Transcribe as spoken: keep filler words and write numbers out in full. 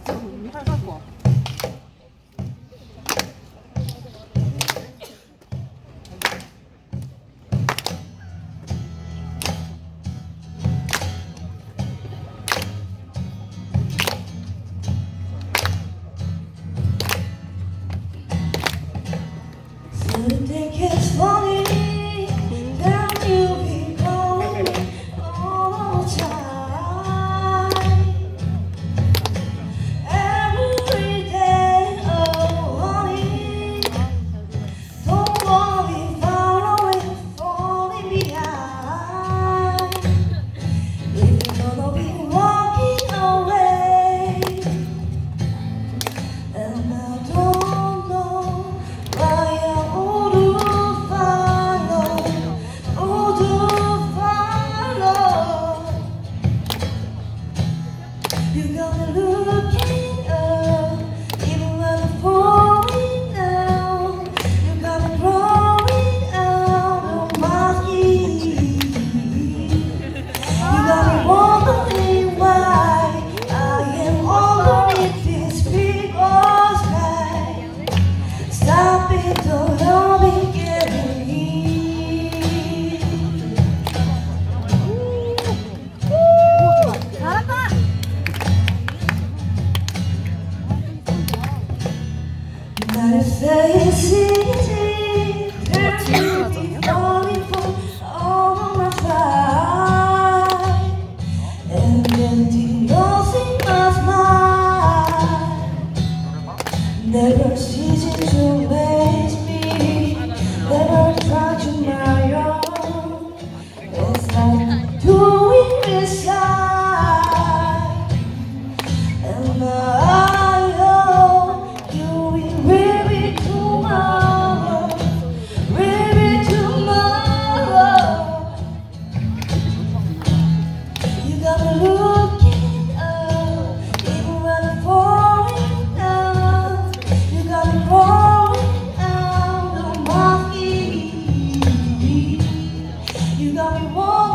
太太广。 You think it's funny that you be calling all the time, every day, oh honey, don't wanna be far away, falling behind. If you're gonna be walking away, and I don't know why. You got me looking up, even when I'm falling down. You got me crawling out of my knees. You got me wondering why I am underneath this big old sky. Stop it, don't let me get in. Gotta say it's easy, there's nothing falling for all of my pride, and empty lost in my mind. Never ceasing to amaze me, never try to my own. It's like doing this side, and I looking up, even when I'm falling down. You got me falling out of my feet. You got me walking.